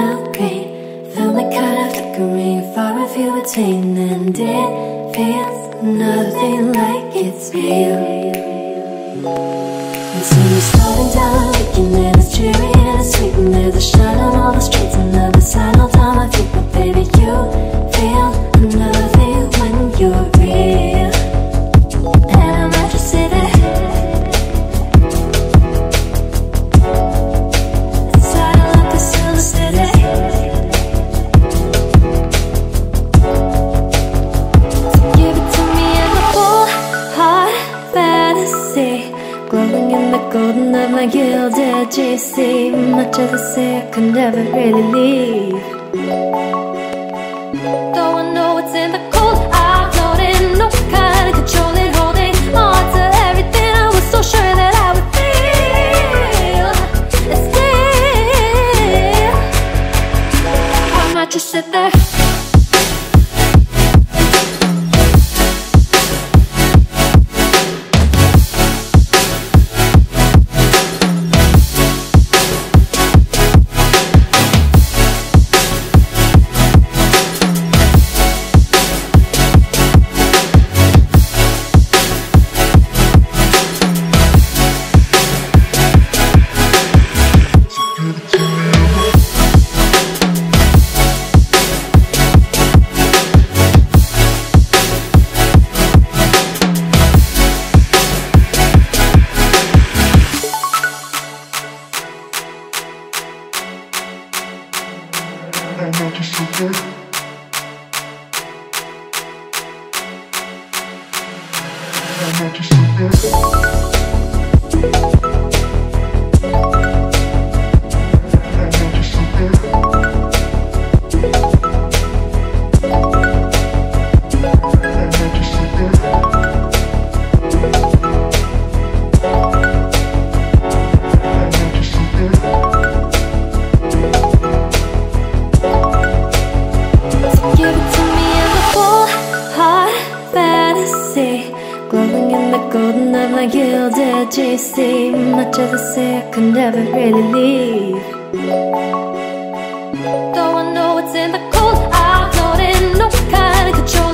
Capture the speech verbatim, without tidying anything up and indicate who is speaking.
Speaker 1: out green, felt like color flickering, far if you attain, and it feels nothing like it's real. And so you're slowing down, looking and it's cheery and it's sweet, and there's a shine on all the streets, and the sign all down my feet. But baby, you feel nothing when you're real, and I might just say that inside I love the silver city. So give it to me in a full heart fantasy, glowing in the golden of my gilded G C. Much of the say I could never really leave. Though I know it's in the cold, I'm floating, no kind of controlling, holding on to everything I was so sure that I would feel. And still, I might just sit there.
Speaker 2: I'm not just so good. I'm not just so good.
Speaker 1: Glowing in the golden of my gilded G C. Much of the say I could never really leave. Though I know it's in the cold, I'm floating, no kind of control.